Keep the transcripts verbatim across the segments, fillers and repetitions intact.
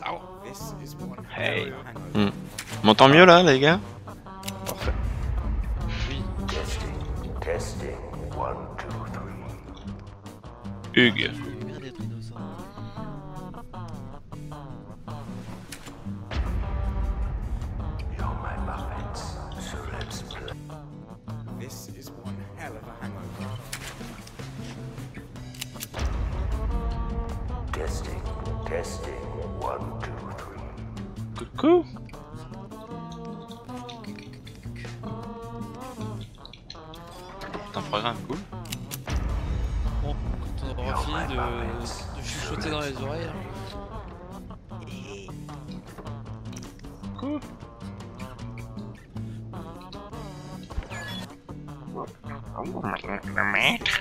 Hey. Hmm. M'entend mieux là, les gars? Parfait. Oui. Hugues. Combien des dinosaures? This is one hell of a hangover. Testing, testing, one, two, three. Coucou. C'est un programme cool. Bon, quand on aura fini de, de chuchoter dans les oreilles. Hein. Cool. Le maître.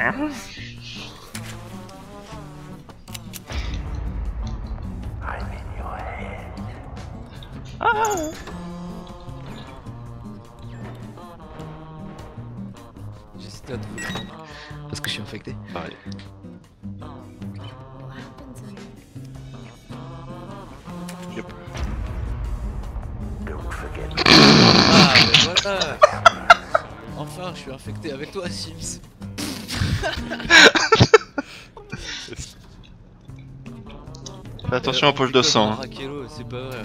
I'm in your head. Ah. J'hésitais à te vous parce que je suis infecté. Pareil. Yep. Don't forget. Ah, ben voilà. Enfin, je suis infecté avec toi, Sims. Fais attention aux poches de sang. Raquello, c'est pas vrai.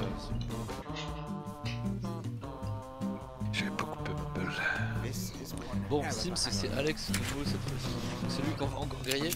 J'ai beaucoup peur. This is one Bon, Sims, c'est Alex nouveau cette fois-ci. Donc c'est lui qu'on va encore griller.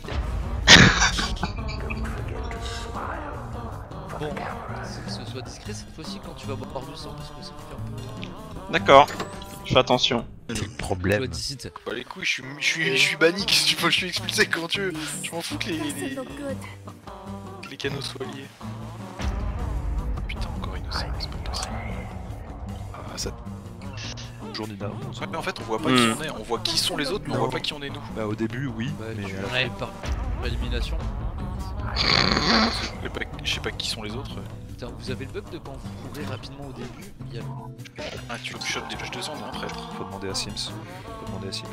Bon, Sims, sois discret cette fois-ci quand tu vas boire du sang parce que ça fait un peu. D'accord. Je fais attention. Le Sois problème. d'ici. Bah les couilles, je suis, je suis, je suis banni, qu'est-ce que tu veux, je suis expulsé quand tu veux. Je m'en fous que les, les, que les canaux soient liés. Putain, encore innocent, c'est pas possible. Ah, ça. Journée d'avant. Ouais, mais en fait, on voit pas Hmm. qui on est, on voit qui sont les autres, mais on Non. voit pas qui on est nous. Bah, au début, oui, Ouais, mais. tu euh, ouais, par élimination. Je sais pas, je sais pas qui sont les autres. Putain, vous avez le bug de quand vous courez rapidement au début, il y a Ah, tu tu chopes des poches de sang, non, après. Faut demander à Sims. Faut demander à Sims.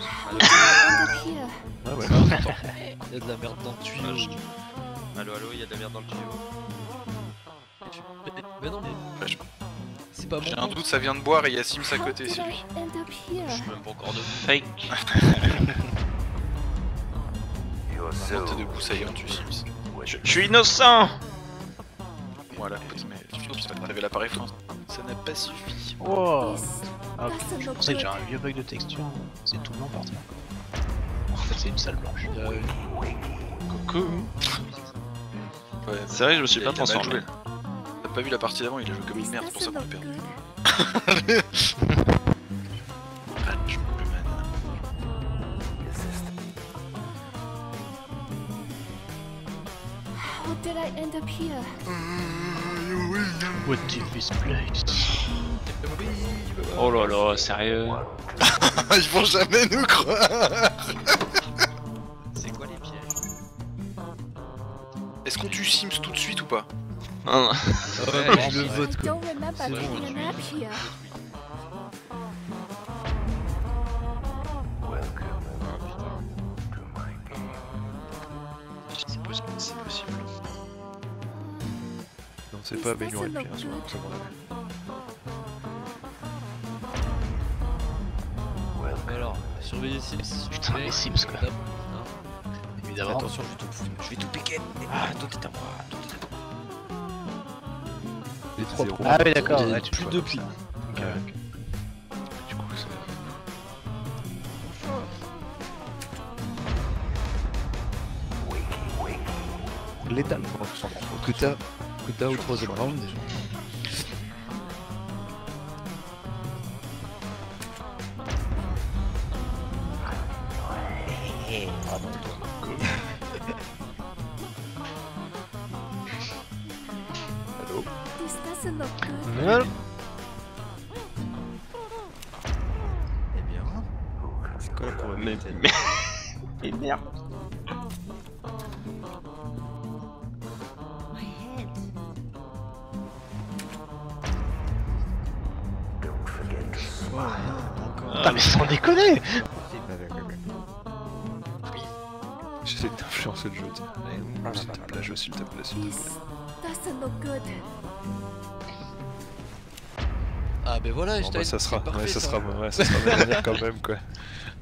Ah ouais. il y a de la merde dans le tuyau. Allo allo, il y a de la merde dans le tuyau. Mais non, mais Ouais, je- c'est pas J'ai bon. un doute, ça vient de boire et il y a Sims à côté, c'est lui. Je suis même pas encore debout. Fake. You're Maintenant so t'es debout, ça y est, on tue Sims. Je je suis innocent. Voilà, mais tu t'avais l'appareil photo. Ça n'a pas suffi. Oh ah, je pensais que j'ai un vieux bug de texture, c'est tout blanc par terre. En fait c'est une salle blanche. Euh, Coucou. Ouais, C'est vrai que je me suis il pas a- il a mal transformé. joué. T'as pas vu la partie d'avant, il a joué comme une merde, c'est pour ça qu'on a perdu. Ah, je peux plus man. How did I end up here? What is this place? Oh là là, sérieux. Ils vont jamais nous croire. C'est quoi les pièges? Est-ce qu'on tue Sims tout de suite ou pas? Non, non. ouais, moi, je le I vote quoi. don't remember C'est bon, picking a map here. C'est possible, c'est possible. Non, c'est pas amélioré depuis un soir, ça m'en avait. Alors, surveillez Sims. Putain, les Sims, quoi. Tape. Évidemment. Attention, je vais tout, je vais tout piquer. Ah, tout est à moi, tout est à moi. Les Propre. zéros. Ah oui d'accord, J'ai ouais, tu plus vois. de plis. Ok. Du coup, c'est. Létal. Que t'as que t'as au troisième round déjà. Allô? This doesn't look good. Voilà. Eh bien, C'est quoi la Mais, probabilité? mais... mais merde. My head. Putain mais sans déconner. J'essaie d'influencer le jeu, tiens. Allez, s'il te plaît, jeu, s'il te plaît, s'il te This plaît. doesn't look good. Ah ben voilà, je Bon, t'avais bah, ça dit, sera, c'est parfait, ouais, ça ça. sera, ouais, ça sera de manière quand même quoi.